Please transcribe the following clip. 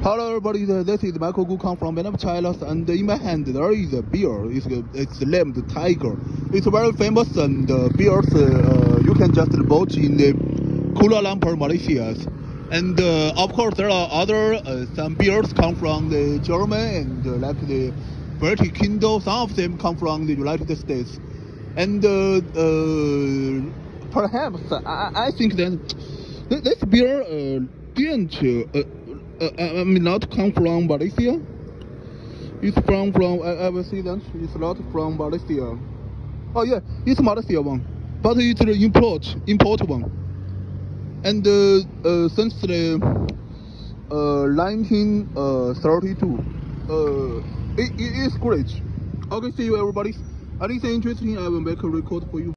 Hello everybody, this is Michael Gu come from Vietnam, China, and in my hand there is a beer. It's named Tiger. It's very famous, and beers you can just bought in the Kular Lumper Malaysia. And of course there are other some beers come from the German and like the British Kingdom. Some of them come from the United States. And perhaps I think that this beer didn't I mean not come from Malaysia. It's from I will see that it's not from Malaysia. Oh yeah, it's Malaysia one, but it's the import one. And since the 1932, it is great. Okay, see you everybody. Anything interesting, I will make a record for you.